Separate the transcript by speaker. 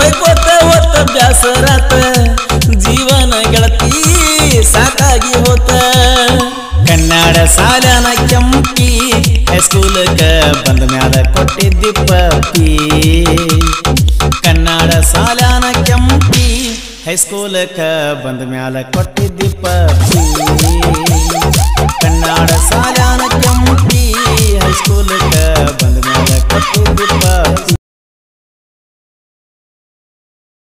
Speaker 1: ಬೈಕೋತ ಹೊತ್ತ ಬ್ಯಾಸರಾತ ಜೀವನ ಗೆಳತಿ ಸಾಕಾಗಿ ಹೋತ ಕನ್ನಡ ಸಾಲನ ಕೆಂಪಿ ಹೈಸ್ಕೂಲಕ ಬಂದ ಮ್ಯಾಲ ಕೊಟ್ಟಿದ್ದಿ ಪಪ್ಪಿ ಕನ್ನಡ ಸಾಲನ ಕೆಂಪಿ ಹೈಸ್ಕೂಲಕ ಬಂದ ಮ್ಯಾಲ ಕೊಟ್ಟಿದ್ದಿ ಪಪ್ಪಿ ಕನ್ನಡ